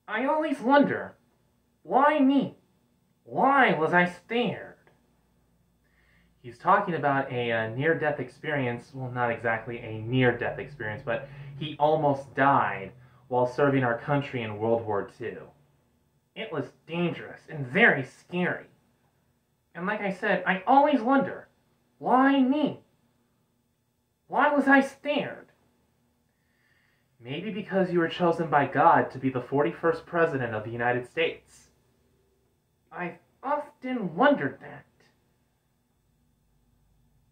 I always wonder, why me? Why was I spared? He's talking about a near-death experience. Well, not exactly a near-death experience, but he almost died while serving our country in World War II. It was dangerous and very scary. And like I said, I always wonder, why me? Why was I spared? Maybe because you were chosen by God to be the 41st President of the United States. I've often wondered that.